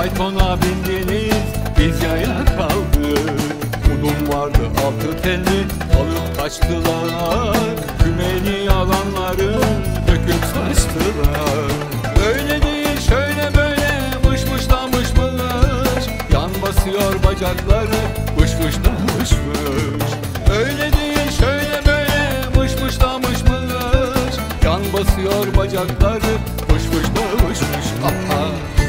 faytona bindiniz, biz yaya kaldık. Udum vardı altı telli, alıp kaçtılar. Kümeli yalanları döküp saçtılar. Öyle değil şöyle böyle, mış mış da mış mış. Yan basıyor bacakları, mış mış da mış mış. Öyle değil şöyle böyle, mış mış da mış mış. Yan basıyor bacakları, mış mış da mış mış. Aha.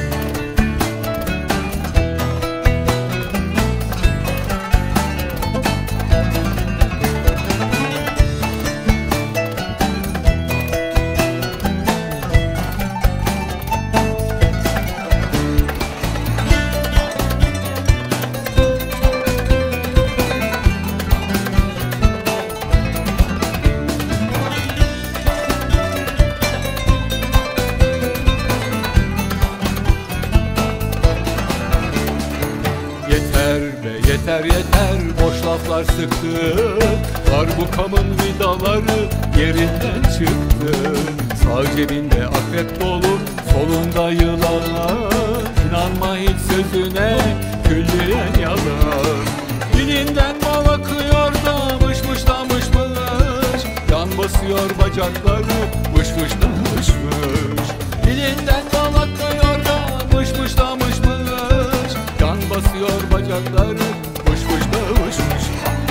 Yeter yeter boş laflar sıktı. Darbuka'mın vidaları yerinden çıktı. Sağ cebinde akrep dolu, solunda yılan. İnanma hiç sözüne, külliyen yalan. Dilinden bal akıyor da mış mış da mış mış. Yan basıyor bacakları, mış mış da mış mış. Dilinden bal akıyor da mış mış da mış mış. Yan basıyor bacakları, mış mış da mış mış.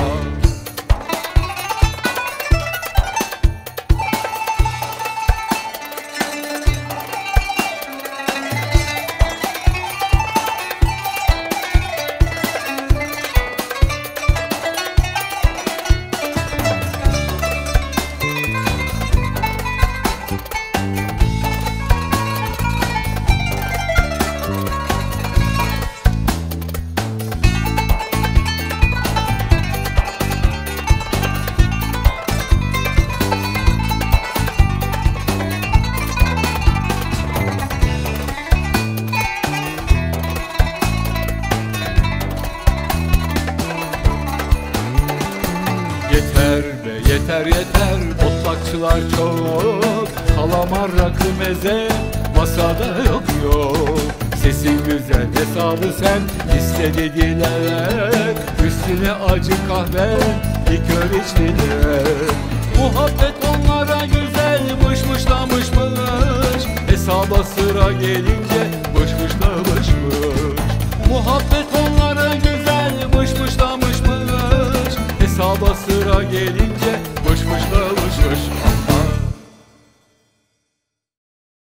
Yeter be yeter yeter, otlakçılar çok. Kalamar, rakı, meze masada yok yok. Sesin güzel hesabı sen iste dediler. Üstüne acı kahve likör içtiler. Muhabbet onlara güzel, mış mış da mış mış. Hesaba sıra gelince mış mış da mış mış. Muhabbet onlara güzel, mış mış da mış mış. Hesaba sıra gelince mış mış da mış mış.